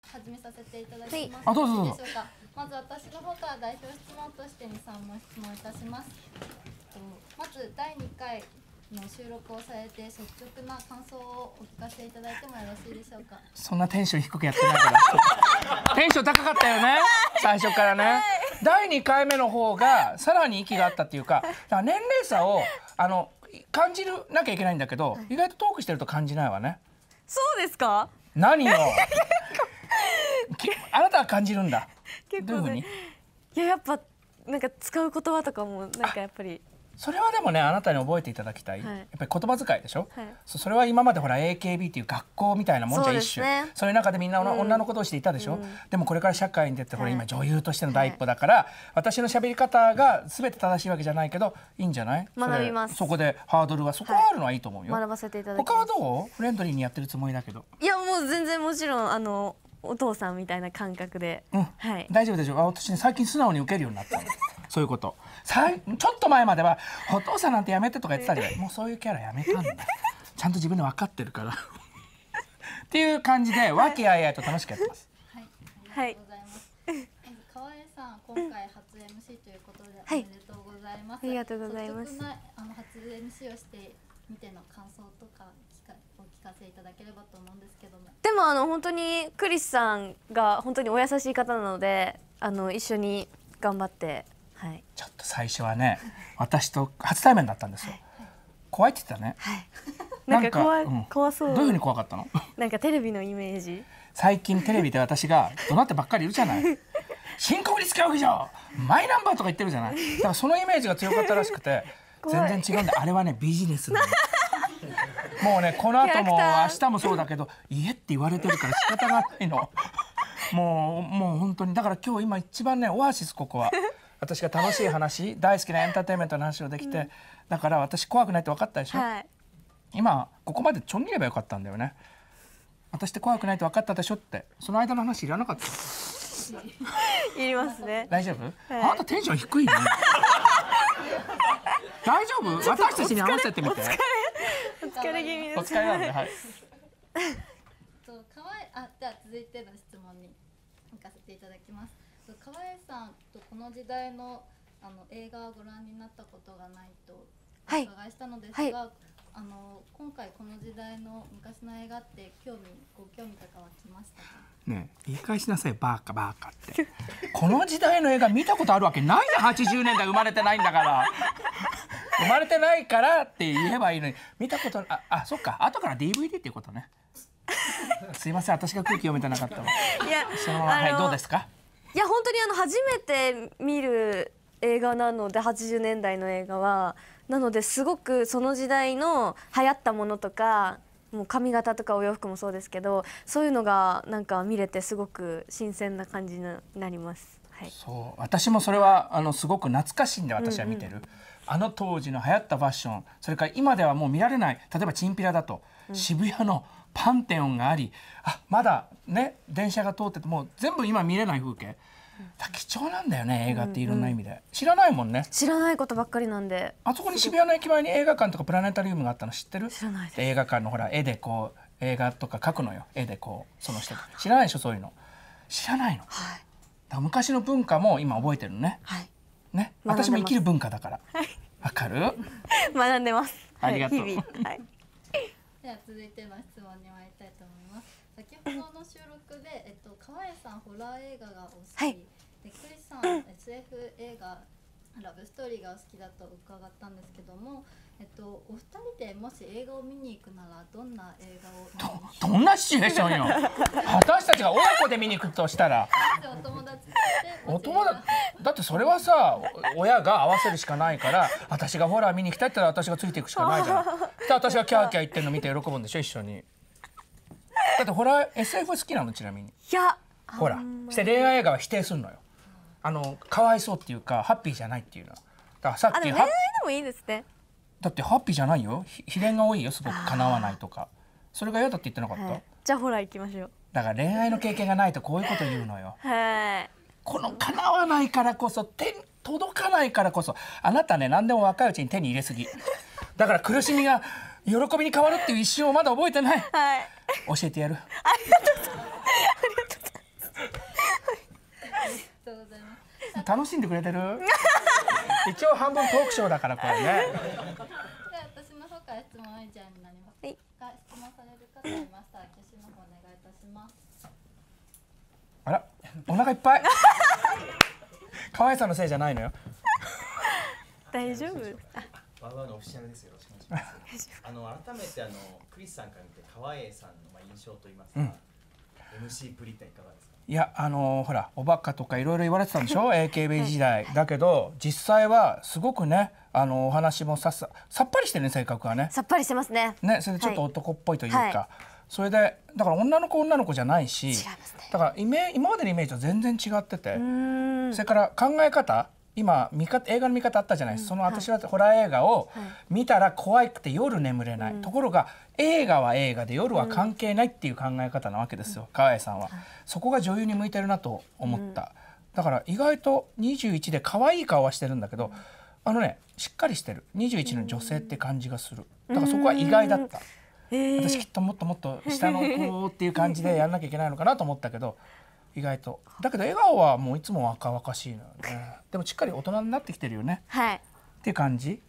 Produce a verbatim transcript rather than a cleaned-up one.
始めさせていただきます。 あ、どうぞどうぞ。 いいでしょうか。まず私の方から代表質問としてに、さん問質問いたします。まずだいにかいの収録をされて率直な感想をお聞かせいただいてもよろしいでしょうか。 そんなテンション低くやってないからテンション高かったよね最初からね。だいにかいめの方がさらに息があったっていうか、だから年齢差をあの感じるなきゃいけないんだけど、意外とトークしてると感じないわね。 そうですか。 何よあなたは感じるんだ。 結構、ね、 どういうふうに。 いや、やっぱなんか使う言葉とかもなんかやっぱりそれはでもね、あなたに覚えていただきたい、はい、やっぱり言葉遣いでしょ、はい、そ, それは今までほら エーケービー っていう学校みたいなもんじゃ一種 そ,、ね、そういう中でみんな、うん、女の子同士でいたでしょ、うん、でもこれから社会に出てほら今女優としての第一歩だから、はい、私の喋り方が全て正しいわけじゃないけどいいんじゃない。 学びます。 そ, そこでハードルはそこはあるのはいいと思うよ、 はい、学ばせていただきます。 他はどうフレンドリーにやってるつもりだけど。 いや、もう全然もちろんあのお父さんみたいな感覚で、 うん、はい、大丈夫でしょう。私ね、最近素直に受けるようになったのそういうことさいちょっと前まではお父さんなんてやめてとか言ってたじゃない。もうそういうキャラやめたんだちゃんと自分で分かってるからっていう感じで和気あいあいと楽しくやってます。 はい、ありがとうございます。はい、川江さん、今回初 エムシー ということでおめでとうございます。 ありがとうございます。 率直なあの初 エムシー をしてみての感想とかお聞かせいただければと思うんですけども。 でもあの本当にクリスさんが本当にお優しい方なので、あの一緒に頑張って、はい、 ちょっと最初はね私と初対面だったんですよ、はい、怖いって言ってたね、はい、 なんか怖い、うん、怖そう。 どういうふうに怖かったのなんかテレビのイメージ。 最近テレビで私が怒鳴ってばっかりいるじゃない新国立競技場マイナンバーとか言ってるじゃない。だからそのイメージが強かったらしくて全然違うんで、あれはねビジネスなのもうね、この後も明日もそうだけど家って言われてるから仕方がないのもうもう本当にだから今日今一番ねオアシスここは私が楽しい話大好きなエンターテインメントの話をできて、うん、だから私怖くないって分かったでしょ、はい、今ここまでちょん切ればよかったんだよね。私って怖くないって分かったでしょって、その間の話いらなかったいりますね。 大丈夫、はい、あなたテンション低いね大丈夫。私たちに合わせてみて。 お疲れ気味です。 お疲れなんで、はい。 と川江あじゃあ続いての質問に行かせていただきます。と川江さんとこの時代のあの映画をご覧になったことがないとお伺いしたのですが、はいはい、あの今回この時代の昔の映画って興味ご興味とかは来ましたか。 ねえ、言い返しなさいバーカバーカってこの時代の映画見たことあるわけないじゃん。はちじゅうねんだい生まれてないんだから生まれてないからって言えばいいのに見たことああそっか後から ディーブイディー っていうことねすいません私が空気読めてなかったの。いやそのはいどうですか。 いや本当にあの初めて見る映画なのではちじゅうねんだいの映画はなのですごくその時代の流行ったものとかもう髪型とかお洋服もそうですけどそういうのがなんか見れてすごく新鮮な感じになります。はい、 そう私もそれはあのすごく懐かしいんで私は見てる、うんうん、あの当時の流行ったファッションそれから今ではもう見られない例えばチンピラだと、うん、渋谷のパンテオンがありあまだね電車が通っててもう全部今見れない風景、うん、貴重なんだよね映画っていろんな意味で、うんうん、知らないもんね。 知らないことばっかりなんで。 あそこに渋谷の駅前に映画館とかプラネタリウムがあったの知ってる。 知らないです。 映画館のほら絵でこう映画とか描くのよ絵でこうその人知らないでしょそういうの知らないの、はい、だから昔の文化も今覚えてるのね、はい、ね私も生きる文化だからわ、はい、かる学んでます。 ありがとう、 はい、はいでは続いての質問に参りたいと思います。先ほどの収録で、えっと、川江さんホラー映画がお好き、はい、でクリスさん エスエフ 映画ラブストーリーがお好きだと伺ったんですけども、えっと、お二人でもし映画を見に行くならどんな映画を見にど, どんなシチュエーションよ私たちが親子で見に行くとしたらお友達ってお友達だってそれはさ親が合わせるしかないから私がホラー見に行きたいって言ったら私がついていくしかないじゃんで私がキャーキャー言ってるの見て喜ぶんでしょ一緒に。だってホラー エスエフ 好きなのちなみに。 いやほらして恋愛映画は否定するのよ。あのかわいそうっていうかハッピーじゃないっていうのだからさっき恋愛でもいいですね。 だってハッピーじゃないよ悲恋が多いよすごく叶わないとかそれが嫌だって言ってなかった、はい、 じゃあホラー行きましょう。 だから恋愛の経験がないとこういうこと言うのよはいこの叶わないからこそ手届かないからこそあなたね何でも若いうちに手に入れすぎだから苦しみが喜びに変わるっていう一瞬をまだ覚えてない、はい、教えてやる。 ありがとうございます。 楽しんでくれてる一応半分トークショーだからこれね。 で私の方から質問以上になります。 はい、 が質問される方いましたら挙手の方お願いいたします。 あらお腹いっぱい河合さんのせいじゃないのよ。 大丈夫？ ワウワウのオフィシャルです。よろしくお願いします。あの改めてあのクリスさんから見て川栄さんのまあ印象といいますか、うん、エムシー プリっていかがですか。 いやあのー、ほらおバカとかいろいろ言われてたんでしょエーケービー 時代だけど実際はすごくねあのお話もさっささっぱりしてね性格はねさっぱりしてますね。 ねそれでちょっと男っぽいというか、 はいはい、 それでだから女の子女の子じゃないし、 違いますね、 だからイメ今までのイメージと全然違ってて、それから考え方今見方映画の見方あったじゃないですか、うん、その私はホラー映画を見たら怖くて夜眠れない、うん、ところが映画は映画で夜は関係ないっていう考え方なわけですよ、うん、川栄さんは、うん、そこが女優に向いてるなと思った、うん、だから意外とにじゅういちで可愛い顔はしてるんだけど、うん、あのねしっかりしてるにじゅういちの女性って感じがする、だからそこは意外だった、うん、私きっともっともっと下の子っていう感じでやんなきゃいけないのかなと思ったけど意外とだけど笑顔はもういつも若々しいのよね。でもしっかり大人になってきてるよね、 はい、 っていう感じ